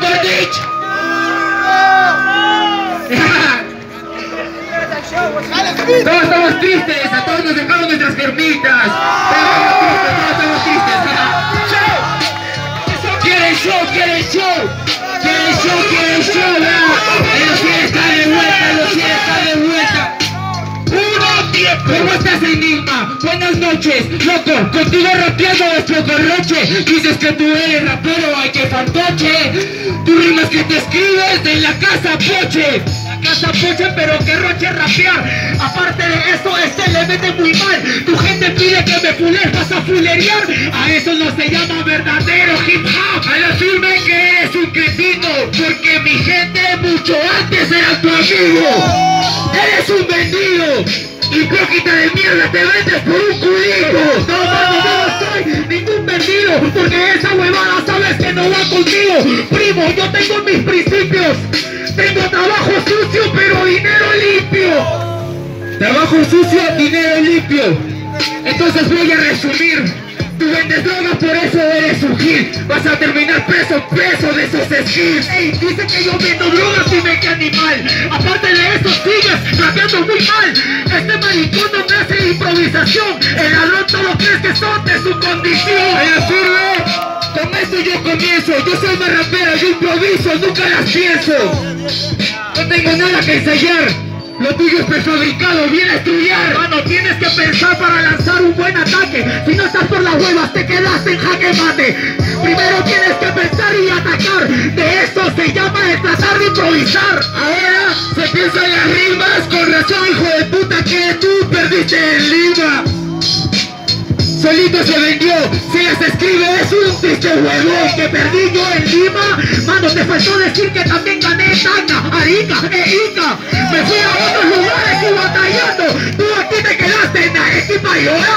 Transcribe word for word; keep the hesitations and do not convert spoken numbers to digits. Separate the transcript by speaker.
Speaker 1: Bondage. Todos estamos tristes, a todos nos dejamos nuestras germitas. Todos estamos tristes, todos estamos tristes. ¿Quieren show? ¿Quieren show? ¿Quieren show? ¿Quieren show? Los cien está de vuelta, los cien está de vuelta. Uno, tiempo. ¿Cómo estás, Enigma? Buenas noches, loco, contigo rapeando es Chocorroche. Dices que tú eres rapero, ay que fantoche. Tú rimas que te escribes en la casa Poche. Casa Poche, pero que roche rapear. Aparte de eso, este le mete muy mal. Tu gente pide que me fules, vas a fulerear. A eso no se llama verdadero hip hop. A la firme que eres un cretino, porque mi gente mucho antes era tu amigo. Eres un vendido, hipócrita de mierda, te vendes por un culito. No, mano, yo no soy ningún vendido, porque esa huevada sabes que no va contigo. Primo, yo tengo mis principios. Tengo trabajo sucio, pero dinero limpio. Trabajo sucio, dinero limpio. Entonces voy a resumir. Tú vendes drogas, por eso eres un gil. Vas a terminar preso, preso de esos skills. Ey, dicen que yo vendo drogas y me que animal. Aparte de eso, sigues rapeando muy mal. Este maricón no me hace improvisación. El ladrón todo crees que son de su condición. Ella sirve. Con esto yo comienzo, yo soy más rapero, yo improviso, nunca las pienso. No tengo nada que ensayar, lo tuyo es prefabricado, viene a estudiar. Mano, tienes que pensar para lanzar un buen ataque. Si no estás por las huevas, te quedaste en jaque mate. Primero tienes que pensar y atacar. De eso se llama el tratar de improvisar. Ahora se piensa en las rimas, con razón, hijo de puta, que tú perdiste en Lima. Solito se vendió, se las escribe, es un triste huevón que perdí yo en Lima. Mano, te faltó decir que también gané Tacna, Arica e Ica. Me fui a otros lugares y batallando. Tú aquí te quedaste en Arequipa y ahora